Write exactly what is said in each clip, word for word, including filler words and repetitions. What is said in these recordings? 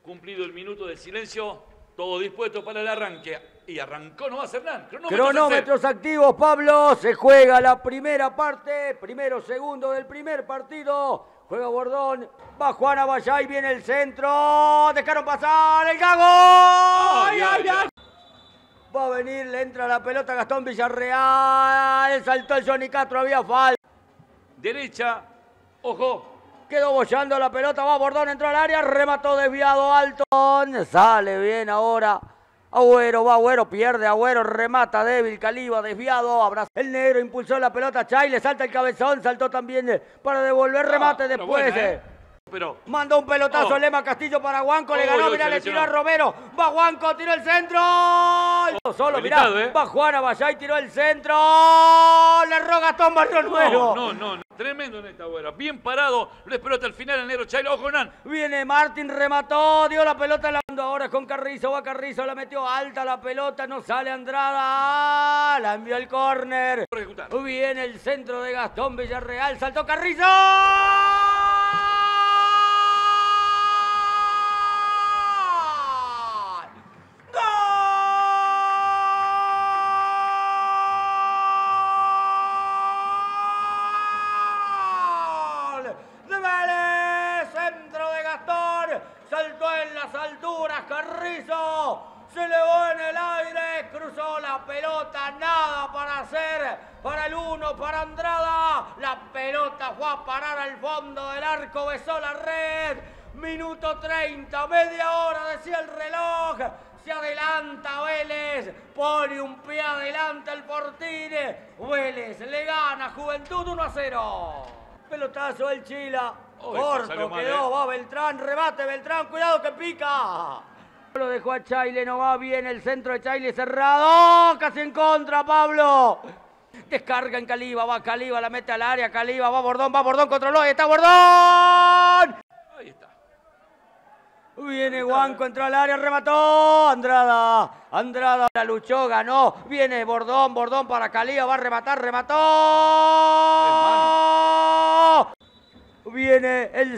Cumplido el minuto de silencio, todo dispuesto para el arranque. Y arrancó nomás Hernán. Cronómetros, Cronómetros activos, Pablo. Se juega la primera parte. Primero, segundo del primer partido. Juega Bordón. Va Juan Abayay. Viene el centro. Dejaron pasar el Gago. ¡Ay, ay, ay! Va a venir, le entra la pelota a Gastón Villarreal. Saltó el Johnny Castro. Había falta. Derecha. Ojo. Quedó bollando la pelota, va Bordón, entró al área, remató desviado alto. Sale bien ahora. Agüero, va Agüero, pierde Agüero, remata débil, Caliba, desviado, abraza. El negro impulsó la pelota, Chay, le salta el cabezón, saltó también para devolver remate no, después. Buena, eh. Pero, mandó un pelotazo oh. Lema Castillo para Guanco, oh, le ganó, oh, mirá, le tiró a Romero. Va Guanco, tiró el centro. Oh, solo, mirá, eh. va Juan Abayay, tiró el centro. Le erró Gastón Barrio Nuevo. No, no, no. Tremendo en esta Agüero. Bien parado. Lo esperó hasta el final el negro Chaylo. Ojo, Hernán. Viene Martín, remató, dio la pelota en la... Ahora con Carrizo, va Carrizo, la metió alta la pelota, no sale Andrada. La envió al córner. Viene el centro de Gastón Villarreal, saltó Carrizo. Carrizo se elevó en el aire, cruzó la pelota, nada para hacer, para el uno, para Andrada, la pelota fue a parar al fondo del arco, besó la red, minuto treinta, media hora decía el reloj, se adelanta Vélez, pone un pie adelante el Fortín, Vélez le gana Juventud uno a cero, pelotazo el Chila, oh, corto mal, quedó, eh. va Beltrán, rebate Beltrán, cuidado que pica. Lo dejó a Chaile, no va bien el centro de Chaile cerrado, casi en contra Pablo. Descarga en Caliba, va Caliba, la mete al área, Caliba, va Bordón, va Bordón, controló, ahí está Bordón. Ahí está. Viene Guanco, entró al área, remató, Andrada, Andrada la luchó, ganó, viene Bordón, Bordón para Caliba, va a rematar, remató. Viene el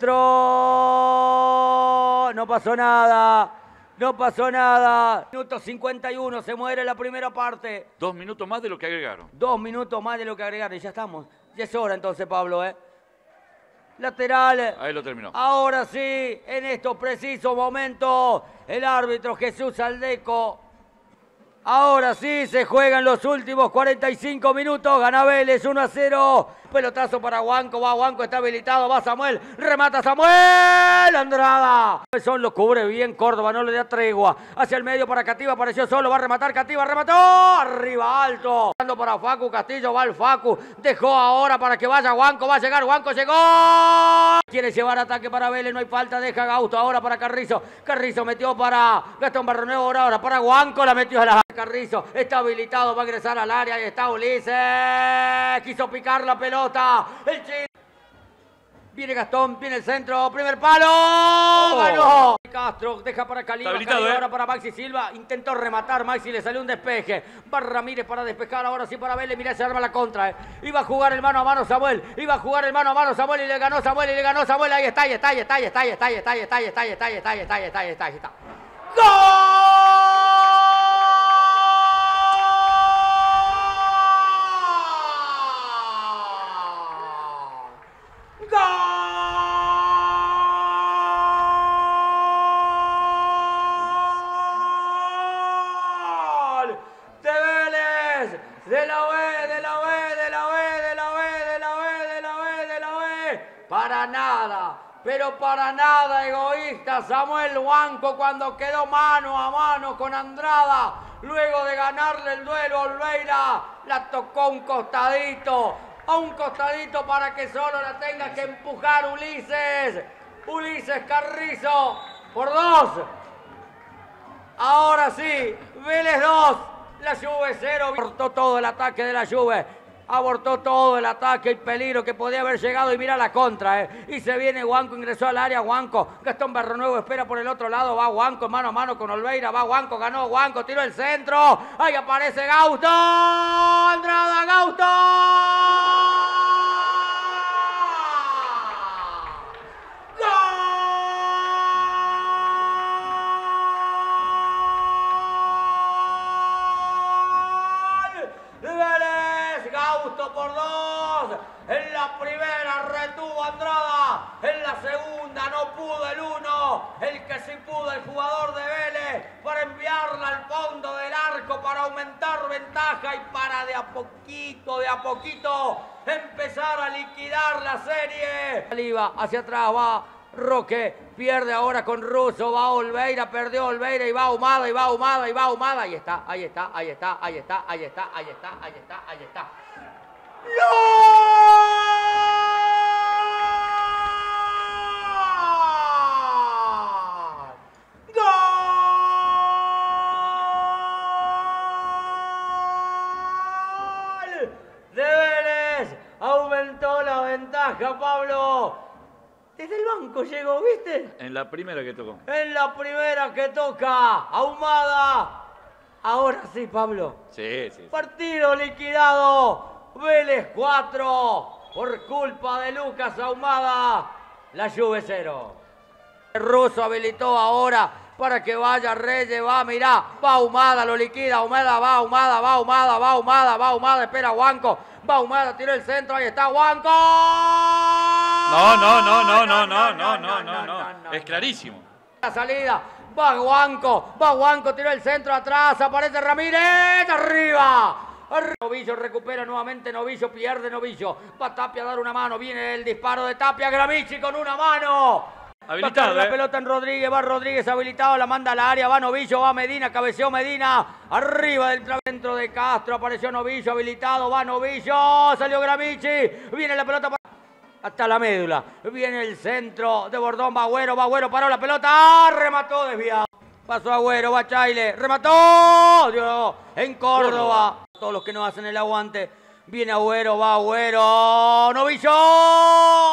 centro, no pasó nada. No pasó nada. Minuto cincuenta y uno, se muere la primera parte. Dos minutos más de lo que agregaron. Dos minutos más de lo que agregaron. Y ya estamos. Ya es hora entonces, Pablo, ¿eh? Lateral. Ahí lo terminó. Ahora sí, en estos precisos momentos, el árbitro Jesús Aldeco. Ahora sí, se juegan los últimos cuarenta y cinco minutos. Gana Vélez uno a cero. Pelotazo para Guanco, va Guanco, está habilitado, va Samuel, remata Samuel, Andrada. Son lo cubre bien Córdoba, no le da tregua. Hacia el medio para Cativa, apareció solo, va a rematar Cativa, remató, arriba alto. Dando para Facu, Castillo, va el Facu, dejó ahora para que vaya Guanco, va a llegar, Guanco llegó. Quiere llevar ataque para Vélez, no hay falta, deja Gausto ahora para Carrizo. Carrizo metió para Gastón Barronuevo, ahora, ahora para Guanco, la metió a la... Carrizo, está habilitado, va a ingresar al área, ahí está Ulises, quiso picar la pelota. El Chile. Viene Gastón, viene el centro, primer palo. Oh. Ganó. Castro deja para Caliba, Caliba eh. ahora para Maxi Silva. Intentó rematar, Maxi le salió un despeje. Va Ramírez para despejar, ahora sí para Vélez. Mirá, se arma la contra. Eh. Iba a jugar el mano a mano Samuel. Iba a jugar el mano a mano Samuel y le ganó Samuel y le ganó Samuel. Ahí está, ahí está, ahí está, ahí está, ahí está, ahí está, ahí está, ahí está, ahí está, ahí está, ahí está, ahí está, ahí está, ahí está. ¡Gol! De la B, de la B, de la B, de la B, de la B, de la B, de la B. Para nada, pero para nada egoísta Samuel Guanco cuando quedó mano a mano con Andrada. Luego de ganarle el duelo a Olveira, la tocó un costadito, a un costadito para que solo la tenga que empujar Ulises. Ulises Carrizo por dos. Ahora sí, Vélez dos. La Juve cero, abortó todo el ataque de la Juve, abortó todo el ataque, el peligro que podía haber llegado y mira la contra, eh. Y se viene Guanco, ingresó al área, Guanco, Gastón Barronuevo espera por el otro lado, va Guanco mano a mano con Olveira, va Guanco, ganó Guanco, tiró el centro, ahí aparece Gausto, Andrada, Gausto. ¡Gol! pudo el uno, el que sí pudo el jugador de Vélez, para enviarla al fondo del arco, para aumentar ventaja y para de a poquito, de a poquito, empezar a liquidar la serie. Saliva, hacia atrás va Roque, pierde ahora con Russo, va Olveira, perdió Olveira y va Ahumada, y va Ahumada, y va Ahumada. Ahí está, ahí está, ahí está, ahí está, ahí está, ahí está, ahí está, ahí está. ¡Gol! ¡Gol! De Vélez, aumentó la ventaja, Pablo. Desde el banco llegó, ¿viste? En la primera que tocó. En la primera que toca, Ahumada. Ahora sí, Pablo. Sí, sí, sí. Partido liquidado. Vélez cuatro. Por culpa de Lucas Ahumada. La Juve cero. El ruso habilitó ahora para que vaya Reyes. Va, mirá. Va Ahumada, lo liquida. Ahumada, va Ahumada, va Ahumada, va Ahumada, va Ahumada. Espera Huanco. Va Ahumada, tiró el centro. Ahí está Huanco. No, no, no, no, no, no, no, no, no, no. Es clarísimo. La salida. Va Huanco. Va Huanco, tiró el centro atrás. Aparece Ramírez. Arriba. Novillo recupera nuevamente Novillo, pierde Novillo. Va Tapia a dar una mano. Viene el disparo de Tapia. Gramichi con una mano. Habilitado, va a eh. la pelota en Rodríguez. Va Rodríguez habilitado. La manda al área. Va Novillo. Va Medina. Cabeceó Medina. Arriba del centro de Castro. Apareció Novillo habilitado. Va Novillo. Salió Gramichi. Viene la pelota para... hasta la médula. Viene el centro de Bordón. Va Agüero. Va Agüero. Paró la pelota. ¡Ah! Remató desviado. Pasó Agüero, va Chaile, remató, Dios, en Córdoba. Todos los que no hacen el aguante. Viene Agüero, va Agüero, Novillo.